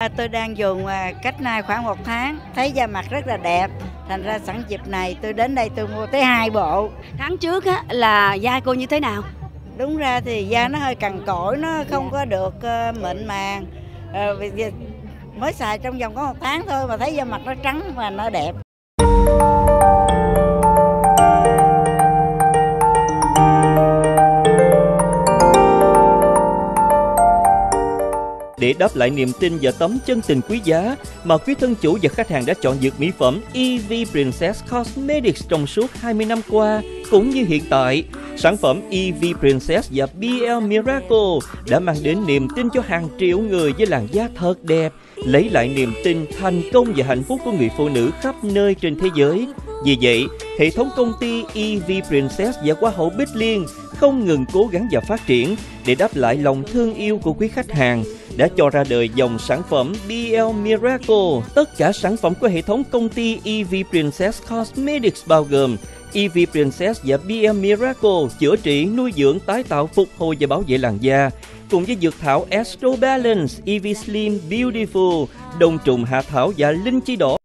Tôi đang dùng cách nay khoảng 1 tháng, thấy da mặt rất là đẹp. Thành ra sẵn dịp này tôi đến đây tôi mua tới 2 bộ. Tháng trước á, là da cô như thế nào? Đúng ra thì da nó hơi cằn cỗi, nó không có được mịn màng. Mới xài trong vòng có 1 tháng thôi mà thấy da mặt nó trắng và nó đẹp. Để đáp lại niềm tin và tấm chân tình quý giá mà quý thân chủ và khách hàng đã chọn dược mỹ phẩm EV Princess Cosmetics trong suốt 20 năm qua, cũng như hiện tại, sản phẩm EV Princess và BL Miracle đã mang đến niềm tin cho hàng triệu người với làn da thật đẹp, lấy lại niềm tin, thành công và hạnh phúc của người phụ nữ khắp nơi trên thế giới. Vì vậy, hệ thống công ty EV Princess và Hoa hậu Bích Liên không ngừng cố gắng và phát triển để đáp lại lòng thương yêu của quý khách hàng, đã cho ra đời dòng sản phẩm BL Miracle. Tất cả sản phẩm của hệ thống công ty EV Princess Cosmetics bao gồm EV Princess và BL Miracle chữa trị, nuôi dưỡng, tái tạo, phục hồi và bảo vệ làn da, cùng với dược thảo Astro Balance, EV Slim Beautiful, đông trùng hạ thảo và linh chi đỏ